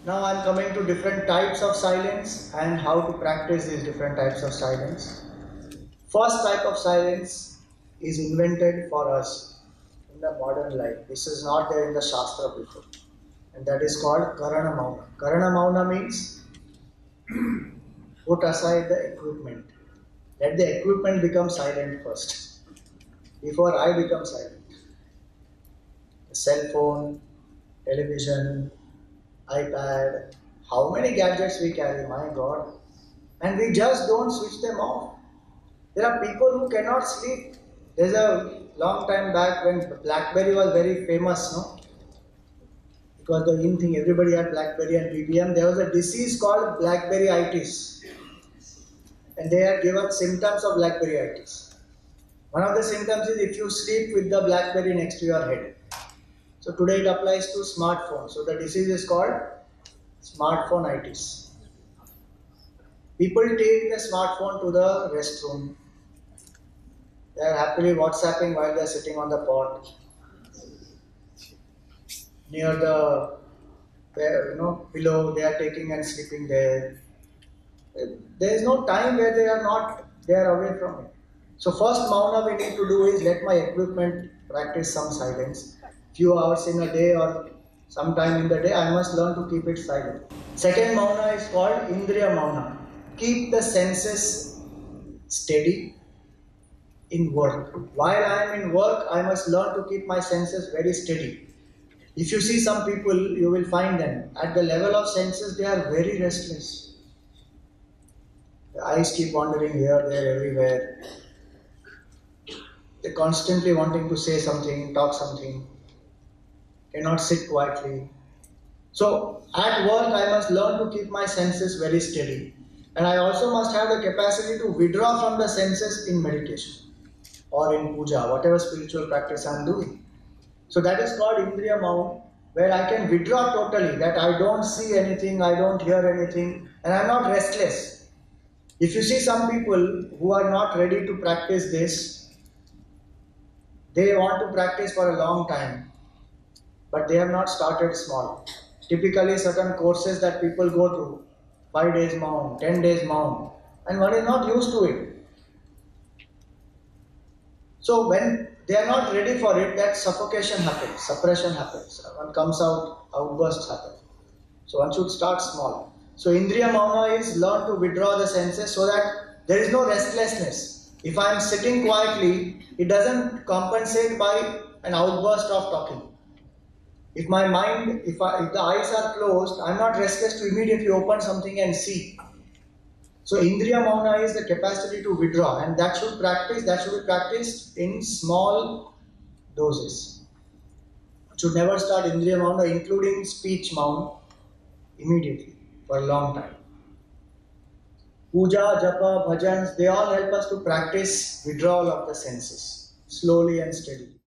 Now I am coming to different types of silence and how to practice these different types of silence. First type of silence is invented for us in the modern life. This is not there in the Shastra before. And that is called Karana Mouna. Karana Mouna means put aside the equipment. Let the equipment become silent first, before I become silent. The cell phone, television, iPad, how many gadgets we carry, my God. And we just don't switch them off. There are people who cannot sleep. There's a long time back when BlackBerry was very famous, no? Because the in thing, everybody had BlackBerry and BBM. There was a disease called BlackBerryitis. And they had given symptoms of BlackBerryitis. One of the symptoms is if you sleep with the BlackBerry next to your head. So today it applies to smartphones. So the disease is called smartphoneitis. People take the smartphone to the restroom. They are happily WhatsApping while they are sitting on the pot. Near the pillow, they are taking and sleeping there. There is no time where they are away from it. So first Mouna we need to do is let my equipment practice some silence. Few hours in a day or sometime in the day, I must learn to keep it silent. Second Mouna is called Indriya Mouna. Keep the senses steady in work. While I am in work, I must learn to keep my senses very steady. If you see some people, you will find them at the level of senses, they are very restless. The eyes keep wandering here, there, everywhere. They're constantly wanting to say something, talk something. Cannot sit quietly. So at work, I must learn to keep my senses very steady. And I also must have the capacity to withdraw from the senses in meditation or in puja, whatever spiritual practice I am doing. So that is called Indriya Mouna, where I can withdraw totally, that I don't see anything, I don't hear anything, and I am not restless. If you see some people who are not ready to practice this, they want to practice for a long time, but they have not started small. Typically certain courses that people go to, 5 days Mouna, 10 days Mouna, and one is not used to it. So when they are not ready for it, that suffocation happens, suppression happens. One comes out, outbursts happen. So one should start small. So Indriya Mouna is learn to withdraw the senses so that there is no restlessness. If I am sitting quietly, it doesn't compensate by an outburst of talking. If my mind, if the eyes are closed, I am not restless to immediately open something and see. So Indriya Mouna is the capacity to withdraw, and that should be practiced in small doses. You should never start Indriya Mouna, including speech Mouna, immediately for a long time. Puja, japa, bhajans, they all help us to practice withdrawal of the senses, slowly and steadily.